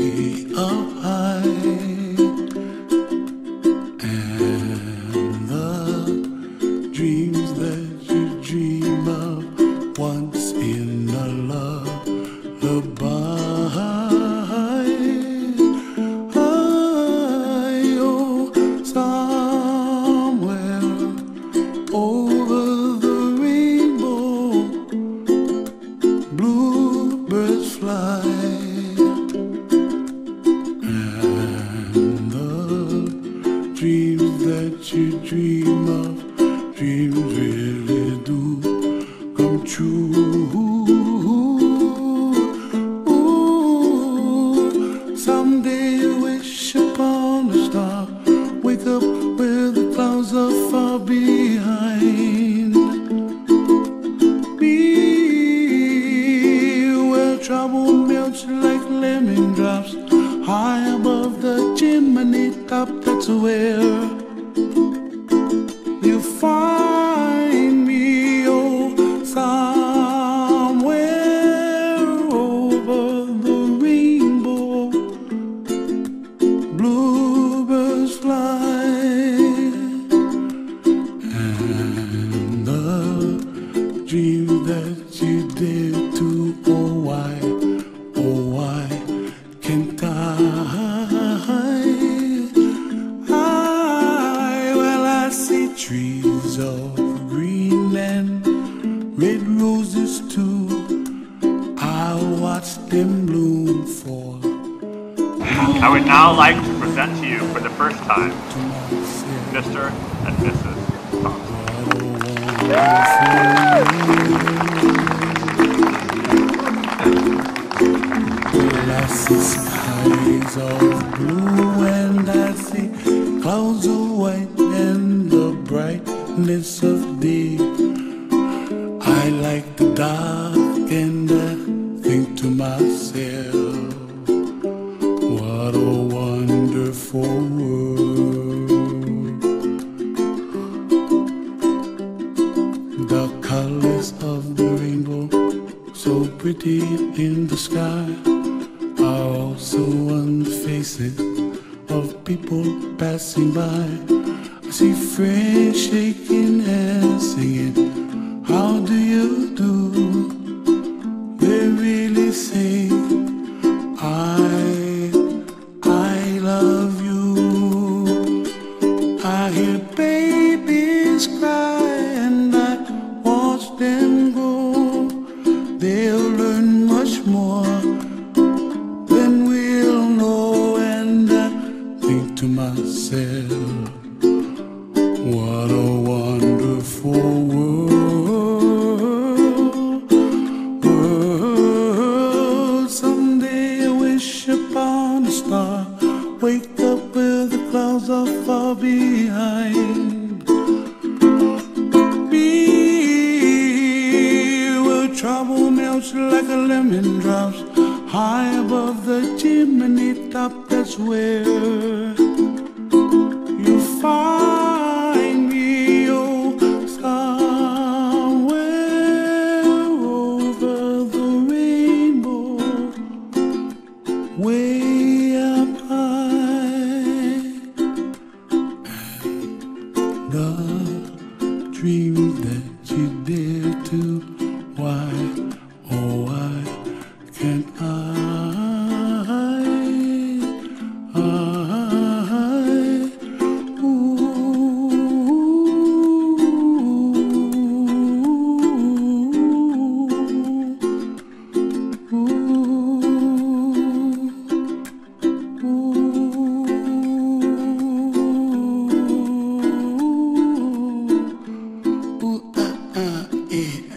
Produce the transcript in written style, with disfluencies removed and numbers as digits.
up high, and the dreams that you dream of once in a lullaby. Dreams that you dream of, dreams really do come true. Ooh, someday you wish upon a star, wake up where the clouds are far behind. Be where trouble melts like lemon drops, high above the chimney top. That's where you find me, oh, somewhere over the rainbow. Bluebirds fly, and the dreams that you dare to, oh why can't I? Trees of green and red roses too, I'll watch them bloom for. I would now like to present to you for the first time, Mr. and Mrs. Thompson. I see skies of blue and I see clouds of white and the brightness of day. I like the dark and I think to myself, what a wonderful world. The colors of the rainbow, so pretty in the sky, are also on the faces of people passing by. I see friends shaking hands, singing, how do you do? They really say, I love you. I hear babies cry and I watch them grow. They'll learn much more than we'll know, and I think to myself, what a wonderful world. Someday I wish upon a star, wake up where the clouds are far behind. Be where trouble melts like a lemon drops, high above the chimney top. That's where you find me, oh, somewhere over the rainbow, way up high. And the dreams that you dare to, why, oh why can't I? Yeah.